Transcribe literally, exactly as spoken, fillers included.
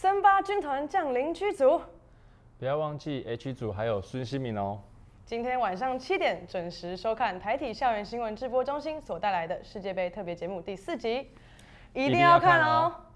森巴军团降临区组。 不要忘记 H 组还有孙兴民哦。 今天晚上七点准时收看台体校园新闻直播中心所带来的世界杯特别节目第四集，一定要看哦。